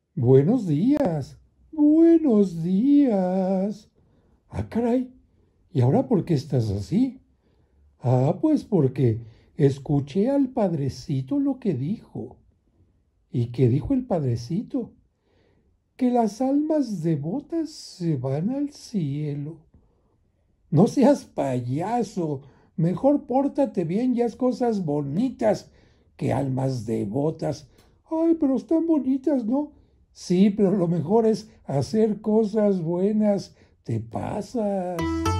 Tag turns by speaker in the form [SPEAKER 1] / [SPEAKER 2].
[SPEAKER 1] Buenos días, buenos días. Ah, caray, ¿y ahora por qué estás así? Ah, pues porque escuché al padrecito lo que dijo. ¿Y qué dijo el padrecito? Que las almas devotas se van al cielo. No seas payaso, mejor pórtate bien y haz cosas bonitas que almas devotas. Ay, pero están bonitas, ¿no? Sí, pero lo mejor es hacer cosas buenas. Te pasas.